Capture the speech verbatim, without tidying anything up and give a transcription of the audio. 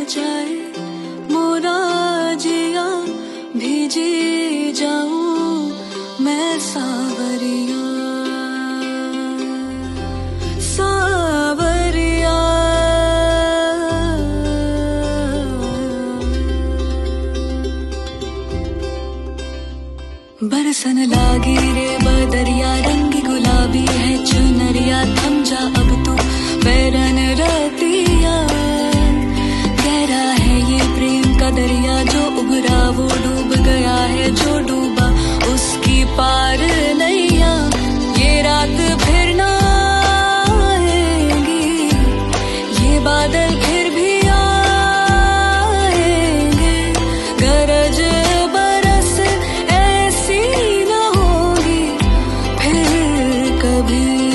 जाए मोरा जिया, भीजी जाऊं मैं सावरिया सावरिया। बरसन लागी रे बदरिया, रंगी गुलाबी है चुनरिया, थम जा अब तू बैरन रतिया। गहरा है ये प्रेम का दरिया, जो उभरा वो डूब गया है, जो डूबा उसकी पार नैया। ये रात फिर ना आएगी, ये बादल फिर भी आएंगे, गरज बरस ऐसी न होगी फिर कभी।